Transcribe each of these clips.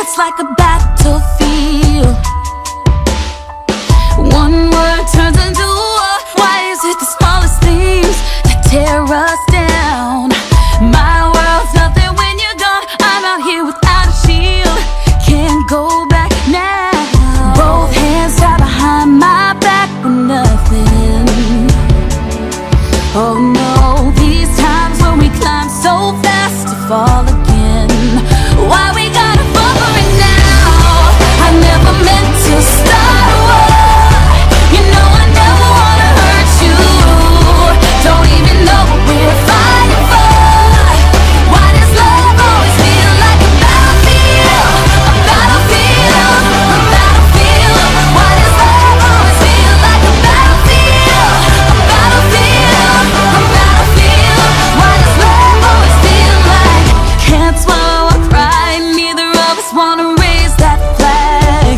It's like a battlefield. One word turns into war. Why is it the smallest things that tear us down? My world's nothing when you're gone. I'm out here without a shield, can't go back now. Both hands tied behind my back with nothing. Oh no, these times when we climb so fast to fall again. Why we gotta fall for it now? I never meant to start a war. You know I never wanna hurt you. Don't even know what we're fighting for. Why does love always feel like a battlefield? A battlefield, a battlefield. Why does love always feel like a battlefield? A battlefield, a battlefield. Why does love always feel like can't swallow a pride? Neither of us wanna raise that flag.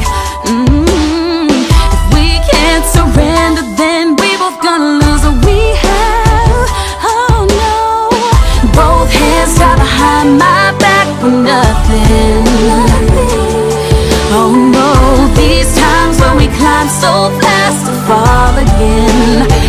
If we can't surrender, then we both gonna lose what we have. Oh no, both hands tied behind my back for nothing. Oh no, these times when we climb so fast to fall again.